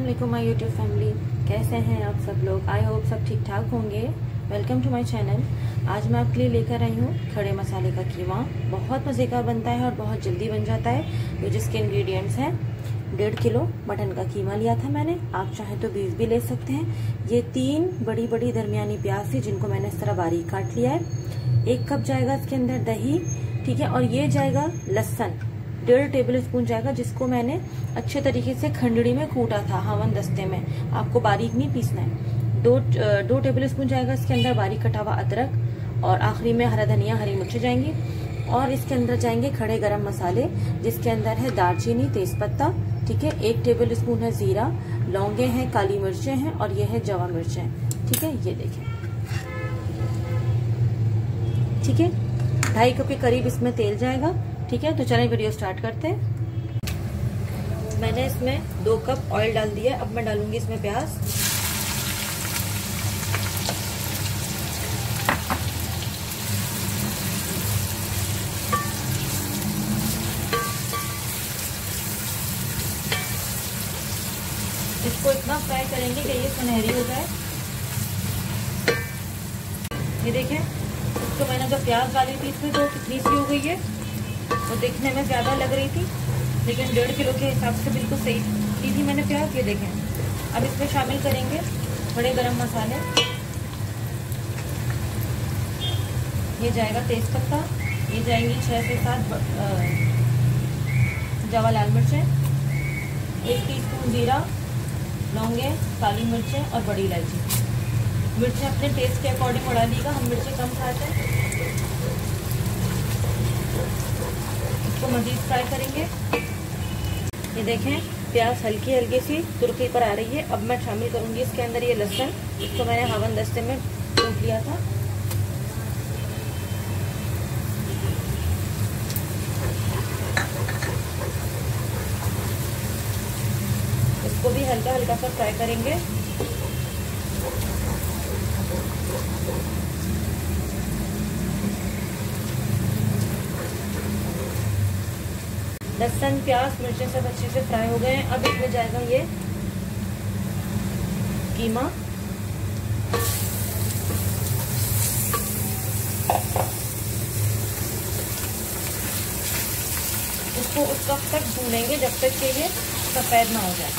वालेकुम my YouTube family, कैसे हैं आप सब लोग। आई होप सब ठीक ठाक होंगे। Welcome to my channel. आज मैं आपके लिए लेकर आई हूँ खड़े मसाले का कीमा। बहुत मज़े का बनता है और बहुत जल्दी बन जाता है। तो जिसके इंग्रेडिएंट्स हैं 1.5 किलो मटन का कीमा लिया था मैंने। आप चाहें तो 20 भी ले सकते हैं। ये 3 बड़ी बड़ी दरमियानी प्याज थी जिनको मैंने इस तरह बारीक काट लिया है। 1 कप जाएगा इसके अंदर दही, ठीक है। और ये जाएगा लहसुन 1.5 टेबल स्पून जाएगा, जिसको मैंने अच्छे तरीके से खंडड़ी में कूटा था, हवन दस्ते में। आपको बारीक नहीं पीसना है। 2 टेबल स्पून जाएगा इसके अंदर बारीक कटा हुआ अदरक, और आखिरी में हरा धनिया, हरी मिर्ची जाएंगी। और इसके अंदर जाएंगे खड़े गरम मसाले, जिसके अंदर है दालचीनी, तेजपत्ता, ठीक है। 1 टेबल स्पून है जीरा, लौंगे हैं, काली मिर्चें हैं, और ये है जवा मिर्चें, ठीक है। ये देखें, ठीक है। 2.5 कप के करीब इसमें तेल जाएगा, ठीक है। तो चलें वीडियो स्टार्ट करते हैं। मैंने इसमें 2 कप ऑयल डाल दिया। अब मैं डालूंगी इसमें प्याज। इसको इतना फ्राई करेंगे कि ये सुनहरी हो जाए। ये देखें, तो मैंने जो प्याज डाली थी इसमें तो कितनी सी हो गई है। वो देखने में ज्यादा लग रही थी, लेकिन 1.5 किलो के हिसाब से बिल्कुल सही ली थी मैंने प्याज। ये देखें, अब इसमें शामिल करेंगे बड़े गरम मसाले। ये जाएगा तेजपत्ता, ये जाएंगी 6 से 7 जवा लाल मिर्चें, 1 टीस्पून जीरा, लौंगे, काली मिर्चें और बड़ी इलायची। मिर्चें अपने टेस्ट के अकॉर्डिंग उड़ा लीजिएगा, हम मिर्चें कम खाते हैं। इसको मजीद फ्राई करेंगे। ये देखें, प्याज हल्की हल्की सी तुर्की पर आ रही है। अब मैं शामिल करूंगी इसके अंदर ये लहसुन, इसको मैंने हवन दस्ते में कूट लिया था। इसको भी हल्का हल्का सा फ्राई करेंगे। लहसुन, प्याज, मिर्चें सब अच्छे से फ्राई हो गए हैं। अब इसमें जाएगा ये कीमा। इसको उस वक्त तक भूनेंगे जब तक कि ये सफेद ना हो जाए।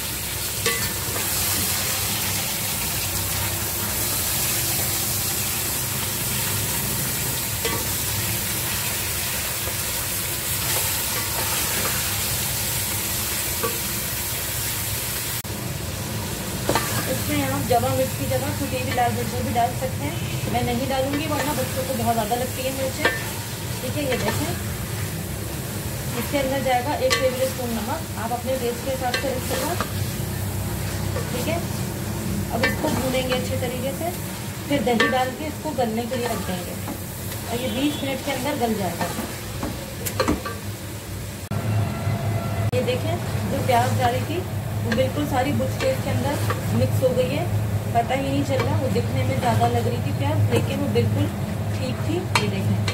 इसमें आप जवा मिर्च की जगह कुटी हुई लाल मिर्चें भी डाल सकते हैं। मैं नहीं डालूंगी, वरना बच्चों को बहुत ज़्यादा लगती है मिर्चें, ठीक है। ये देखें, इसके अंदर जाएगा 1 टेबल स्पून नमक। आप अपने टेस्ट के हिसाब से रख सकते, ठीक है। अब इसको भूनेंगे अच्छे तरीके से, फिर दही डाल के इसको गलने के लिए रख देंगे, और ये 20 मिनट के अंदर गल जाएगा। ये देखें, जो प्याज डाली थी वो बिल्कुल सारी बुझ के इसके अंदर मिक्स हो गई है। पता ही नहीं चल रहा, वो दिखने में ज़्यादा लग रही थी प्याज, लेकिन वो बिल्कुल ठीक थी। ये देखें,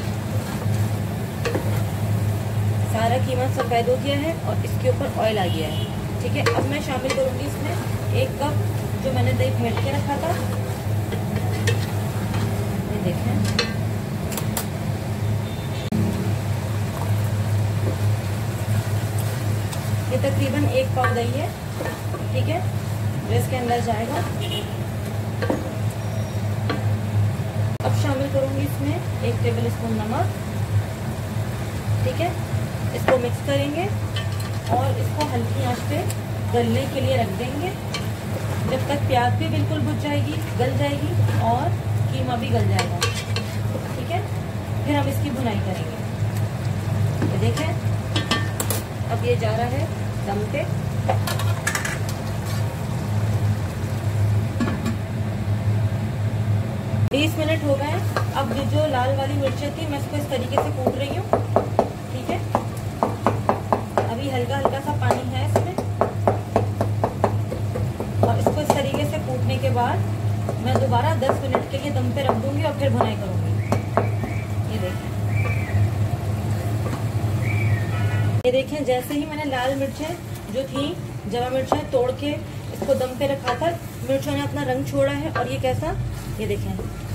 सारा कीमा सफ़ेद हो गया है और इसके ऊपर ऑयल आ गया है, ठीक है। अब मैं शामिल करूँगी इसमें 1 कप जो मैंने दही फेंट के रखा था। ये देखें, ये तकरीबन 1 पाव दही है, ठीक है, जो इसके अंदर जाएगा। अब शामिल करूंगी इसमें 1 टेबल स्पून नमक, ठीक है। इसको मिक्स करेंगे और इसको हल्की आंच पे गलने के लिए रख देंगे, जब तक प्याज भी बिल्कुल बुझ जाएगी, गल जाएगी, और कीमा भी गल जाएगा, ठीक है। फिर हम इसकी भुनाई करेंगे। ये देखें, अब ये जा रहा है दम पे। बीस मिनट हो गए। अब जो लाल वाली मिर्चें थी मैं इसको इस तरीके से कूट रही हूँ, ठीक है। अभी हल्का हल्का सा पानी है इसमें, और इसको इस तरीके से कूटने के बाद मैं दोबारा 10 मिनट के लिए दम पे रख दूंगी और फिर भुनाई करूंगी। ये देखें, ये देखें, जैसे ही मैंने लाल मिर्चें जो थी जवा मिर्चें तोड़ के इसको दम पे रखा था, मिर्चों ने अपना रंग छोड़ा है। और ये कैसा, ये देखें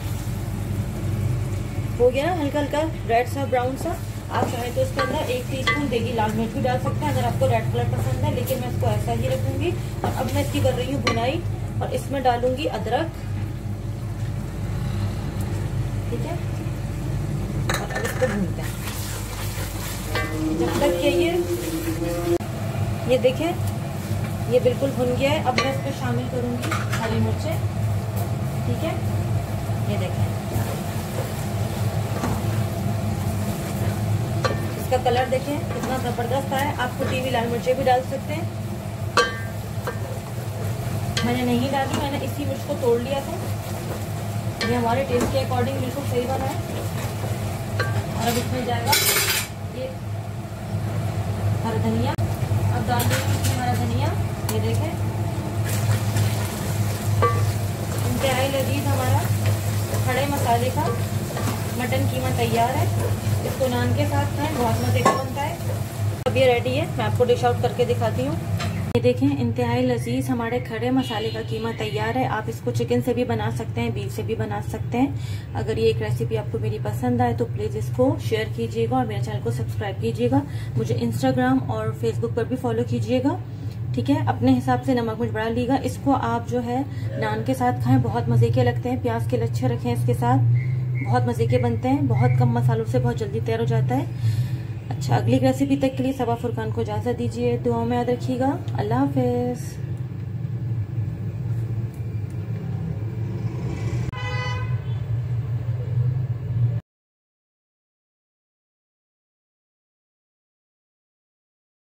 हो गया ना हल्का हल्का रेड सा ब्राउन सा। आप चाहे तो इसके अंदर 1 टीस्पून देगी लाल मिर्च भी डाल सकते हैं अगर आपको रेड कलर पसंद है, लेकिन मैं इसको ऐसा ही रखूंगी। और अब मैं इसकी कर रही हूँ भुनाई और इसमें डालूंगी अदरक, ठीक है। और अब इसको भूनते हैं जब तक ये देखें ये बिल्कुल भुन गया है। अब मैं इसमें शामिल करूंगी हरी मिर्चें, ठीक है। ये देखें इसका कलर देखें कितना जबरदस्त है। आप कुटी हुई लाल मिर्चें भी डाल सकते हैं, मैंने नहीं डाली, मैंने इसी मिर्च को तोड़ लिया था। ये हमारे टेस्ट के अकॉर्डिंग बिल्कुल सही बना है। और अब इसमें जाएगा ये हरा धनिया, अब डाल देंगे इसमें हरा धनिया। ये देखें इंतहाई लजीज हमारा खड़े मसाले का मटन कीमा तैयार है। इसको नान के साथ खाएं, बहुत मजे का बनता है। अब ये रेडी है, मैं आपको डिश आउट करके दिखाती हूँ। ये देखें इंतहाई लजीज हमारे खड़े मसाले का कीमा तैयार है। आप इसको चिकन से भी बना सकते हैं, बीफ से भी बना सकते हैं। अगर ये एक रेसिपी आपको मेरी पसंद आए तो प्लीज इसको शेयर कीजिएगा और मेरे चैनल को सब्सक्राइब कीजिएगा। मुझे इंस्टाग्राम और फेसबुक पर भी फॉलो कीजिएगा, ठीक है। अपने हिसाब से नमक मिर्च बढ़ा लीजिएगा। इसको आप जो है नान के साथ खाएं, बहुत मजे के लगते हैं। प्याज के लच्छे रखें इसके साथ, बहुत मजे के बनते हैं। बहुत कम मसालों से बहुत जल्दी तैयार हो जाता है। अच्छा, अगली रेसिपी तक के लिए सबा फुरकान को इजाजत दीजिए। दुआओं में याद रखिएगा। अल्लाह हाफिज।